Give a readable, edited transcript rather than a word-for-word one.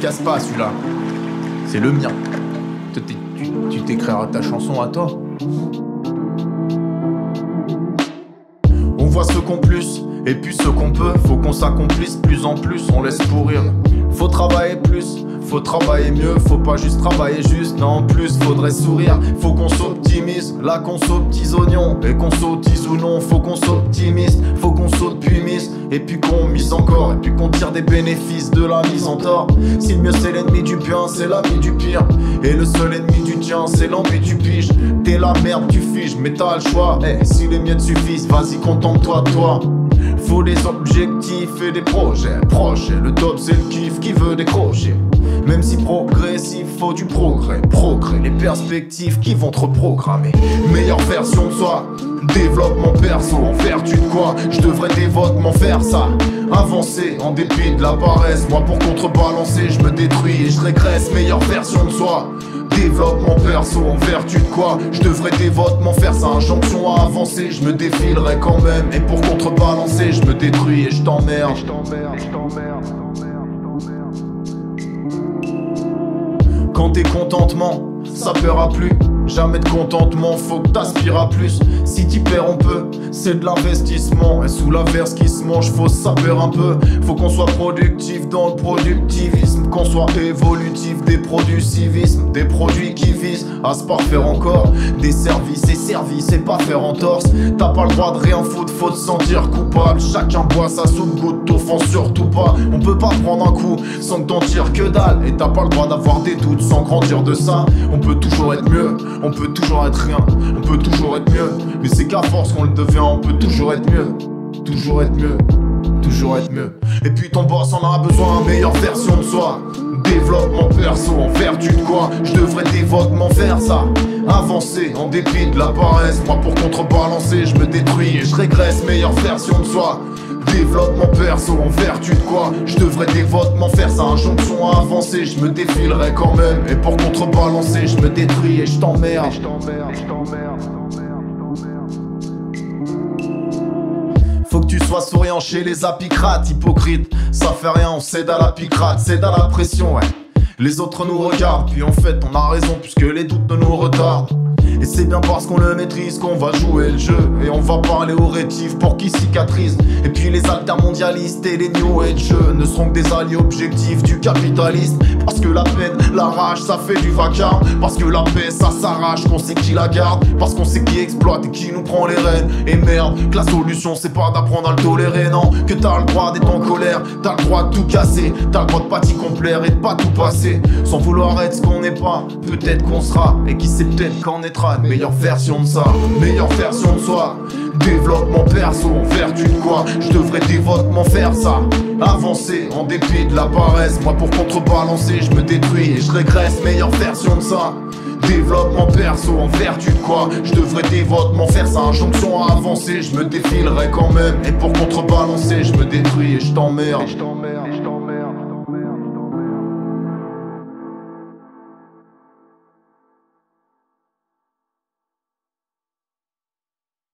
dédicace pas celui-là. C'est le mien. Tu t'écriras ta chanson à toi. On voit ceux qu'on plus, et puis ceux qu'on peut. Faut qu'on s'accomplisse plus en plus, on laisse pourrir. Faut travailler plus, faut travailler mieux. Faut pas juste travailler juste, non en plus faudrait sourire. Faut qu'on s'optimise, là qu'on saute petits oignons. Et qu'on sautise ou non, faut qu'on s'optimise. Faut qu'on saute puis mise, et puis qu'on mise encore. Et puis qu'on tire des bénéfices de la mise en tort. Si le mieux c'est l'ennemi du bien, c'est l'ami du pire. Et le seul ennemi du tien, c'est l'ennemi du pige. T'es la merde, tu figes, mais t'as le choix. Si les miettes suffisent, vas-y contente-toi de toi. Faut des objectifs et des projets. Le top c'est le kiff qui veut décrocher. Même si progressif, faut du progrès. Les perspectives qui vont te reprogrammer. Meilleure version de soi, développement perso. En vertu de quoi, je devrais dévotement faire ça. Avancer en dépit de la paresse. Moi pour contrebalancer, je me détruis et je régresse. Meilleure version de soi, développement perso, en vertu de quoi je devrais dévotement faire ça. Injonction à avancer, je me défilerai quand même. Et pour contrebalancer, je me détruis et je t'emmerde. Quand t'es contentement, ça paiera plus. Jamais de contentement, faut que t'aspires à plus. Si t'y perds on peut, c'est de l'investissement. Et sous l'averse qui se mange, faut saper un peu. Faut qu'on soit productif dans le productivisme. Qu'on soit évolutif, des produits civisme. Des produits qui visent à se parfaire encore. Des services et services et pas faire entorse. T'as pas le droit de rien foutre, faut te sentir coupable. Chacun boit sa soupe, goutte, t'offense surtout pas. On peut pas prendre un coup sans que t'en tires que dalle. Et t'as pas le droit d'avoir des doutes sans grandir de ça. On peut toujours être mieux, on peut toujours être rien, on peut toujours être mieux. Mais c'est qu'à force qu'on le devient, on peut toujours être mieux. Toujours être mieux, toujours être mieux. Et puis ton boss en a besoin, meilleure version de soi. Développement perso, en vertu de quoi je devrais dévotement faire ça. Avancer en dépit de la paresse. Moi pour contrebalancer, je me détruis et je régresse. Meilleure version de soi. Développement perso, en vertu de quoi je devrais dévotement faire ça. Injonction à avancer, je me défilerai quand même. Et pour contrebalancer, je me détruis et je t'emmerde. Faut que tu sois souriant chez les apicrates, hypocrite. Ça fait rien, on cède à la picrate, cède à la pression, ouais. Les autres nous regardent, puis en fait on a raison puisque les doutes ne nous retardent. Et c'est bien parce qu'on le maîtrise qu'on va jouer le jeu. Et on va parler aux rétifs pour qu'ils cicatrisent. Et puis les altermondialistes et les new age ne seront que des alliés objectifs du capitalisme. Parce que la peine, la rage, ça fait du vacarme. Parce que la paix, ça s'arrache, qu'on sait qui la garde. Parce qu'on sait qui exploite et qui nous prend les rênes. Et merde, que la solution c'est pas d'apprendre à le tolérer, non. Que t'as le droit d'être en colère, t'as le droit de tout casser. T'as le droit de pas t'y complaire et de pas tout passer. Sans vouloir être ce qu'on n'est pas, peut-être qu'on sera. Et qui sait peut-être qu'en être une meilleure version de ça, meilleure version de soi. Développement perso, en vertu de quoi je devrais dévotement faire ça. Avancer en dépit de la paresse. Moi pour contrebalancer, je me détruis et je régresse. Meilleure version de ça. Développement perso, en vertu de quoi je devrais dévotement faire ça. Injonction à avancer, je me défilerai quand même. Et pour contrebalancer, je me détruis et je t'emmerde.